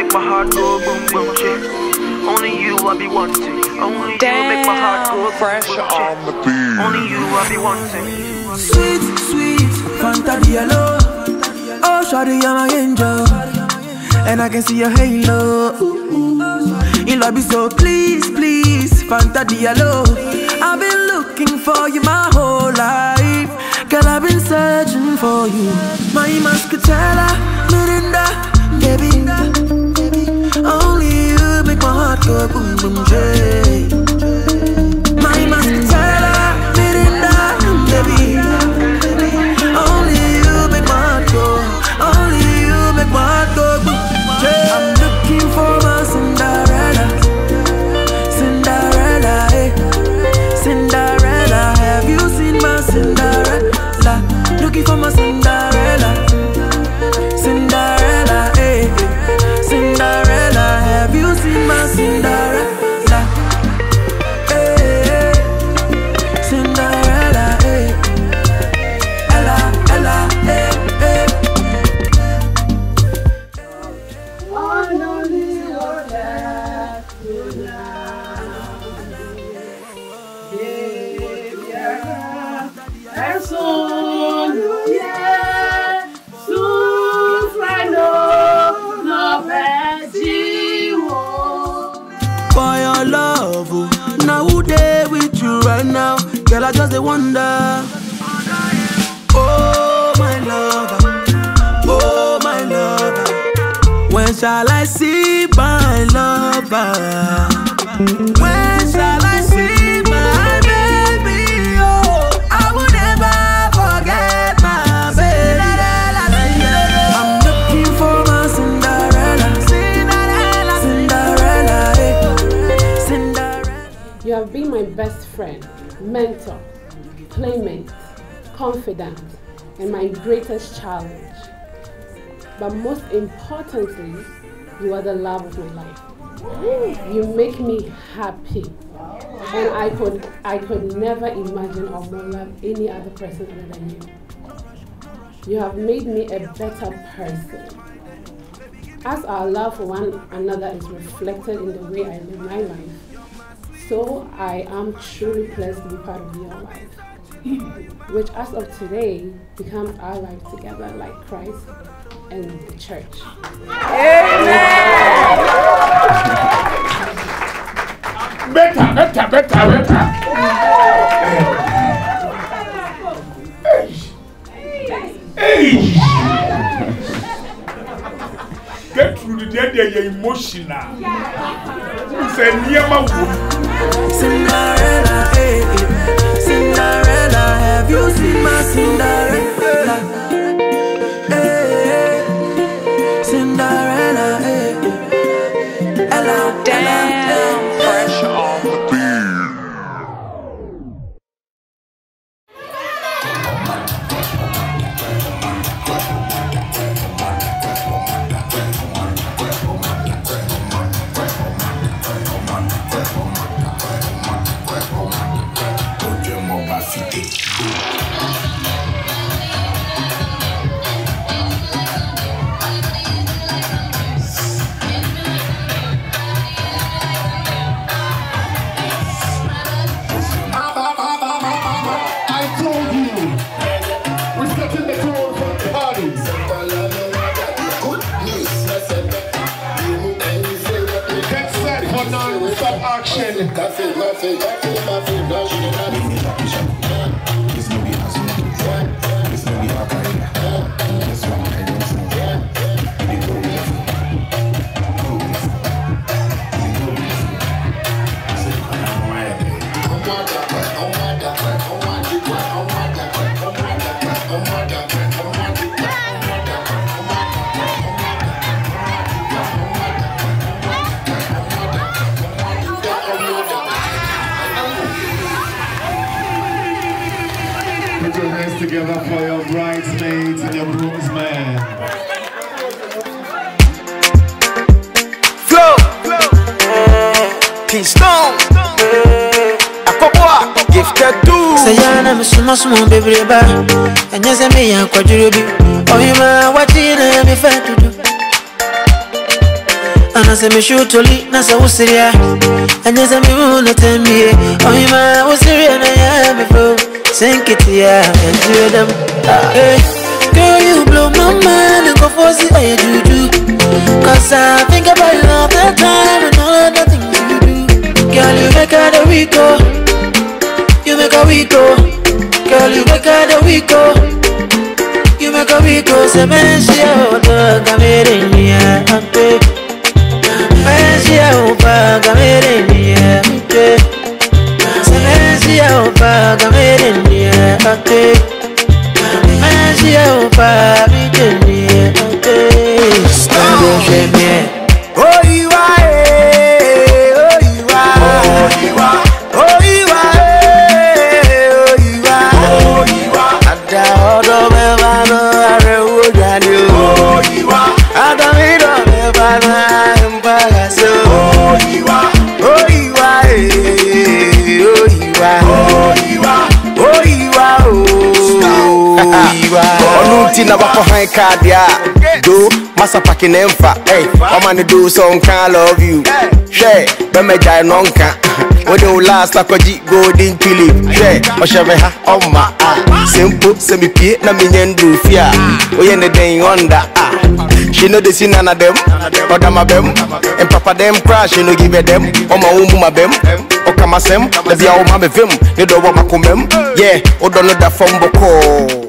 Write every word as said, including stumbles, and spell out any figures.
make my heart go boom boom shit. Only you I be wanting. Only Damn, you make my heart go fresh boom boom on the beat. Only you I be wanting. Sweet, sweet, Fanta Diallo. Oh, shawty, you're my angel, and I can see your halo. You love me so, please, please, Fanta Diallo. I've been looking for you my whole life. Girl, I've been searching for you. My muscatella, Mirinda, baby. Only you make my heart go boom boom jay. My muscatella, Mirinda, baby. Only you make my heart go. Only you make my heart go boom jay. I'm looking for my Cinderella, Cinderella, eh. Cinderella, have you seen my Cinderella? Looking for my Cinderella, Cinderella, eh. Cinderella, have you seen my Cinderella? Eh, Cinderella, eh. Ella, Ella, eh, eh. Oh, no, little left and soon, yeah, soon, I know, no for your love, oh. Now who there with you right now? Girl, I just wonder. Oh, my lover, oh, my lover. When shall I see my lover? When shall I see my baby? Oh, I will never forget my baby. I'm looking for my Cinderella, Cinderella, Cinderella, Cinderella. You have been my best friend, mentor, playmate, confidant, and my greatest challenge. But most importantly, you are the love of my life. You make me happy, and I could I could never imagine or more love any other person other than you. You have made me a better person. As our love for one another is reflected in the way I live my life, so I am truly blessed to be part of your life, which as of today becomes our life together like Christ and the church. Amen. Better, better, better, better. Hey! Get through the day, you're emotional. Say, Cinderella, eh, eh. Cinderella, have you seen my Cinderella? Eh, eh. Cinderella, eh, eh. Ella, Damn, fresh on the Put your hands together for your bridesmaids and your groomsmen. Flow, Keystone, Akobwa, gifted too. Say yana me sumo sumo baby ba, anya se me yan kwaduro bi. Oyima wati na me fa tutu. na se me shoot toli na se usiria. Anya se me una temie. Oh my usiria na ya me bro. Sink it ya and do them. Hey, girl you blow my mind and go for see how you do. Cause I think about you all the time and all the things you do. Girl you make her the week go. You make a week go. Girl you make her the week go. You make a week go. Say man she out the gamere ante. Man she out the gamere ante. Say man she out the gamere ante. Man she out the gamere ante. Stand shame me. Oh you are, oh you are, oh you are, oh you are, oh you are, oh you are. Ada odo me vano are ujani. Oh you are. Ada mi do me vano mpaga so. Oh you are, oh you are, oh you are, oh you are, oh you are, oh you are. Onuti na wako hai kadia. Do masa paki nemfa. Hey, Omani do some can love you. Share, beme jai nonka. When you last like a G golden tulip. Share, oshave ha oma ah. Simple, semi pie na minyendu fia. Oyene den onda ah. She know the sin none of them. Oda ma bem. And papa them crash, you know give a them. Oma umu ma bem. Okama sem, the bia oma me vim. You don't want ma kumem. Yeah, odo no da fumbo ko.